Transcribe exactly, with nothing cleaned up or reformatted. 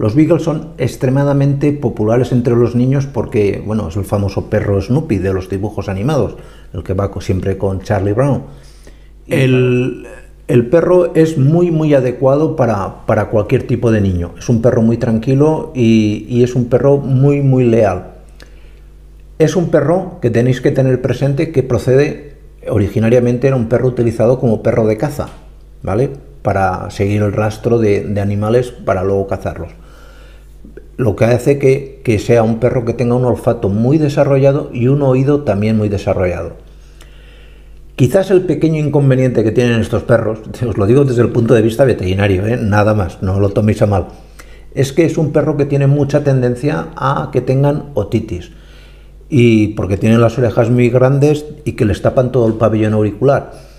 Los Beagles son extremadamente populares entre los niños porque, bueno, es el famoso perro Snoopy de los dibujos animados, el que va siempre con Charlie Brown. El, el perro es muy, muy adecuado para, para cualquier tipo de niño. Es un perro muy tranquilo y, y es un perro muy, muy leal. Es un perro que tenéis que tener presente que procede, originariamente era un perro utilizado como perro de caza, ¿vale? Para seguir el rastro de, de animales para luego cazarlos. Lo que hace que, que sea un perro que tenga un olfato muy desarrollado y un oído también muy desarrollado. Quizás el pequeño inconveniente que tienen estos perros, os lo digo desde el punto de vista veterinario, ¿eh? Nada más, no lo toméis a mal, es que es un perro que tiene mucha tendencia a que tengan otitis, y porque tienen las orejas muy grandes y que les tapan todo el pabellón auricular.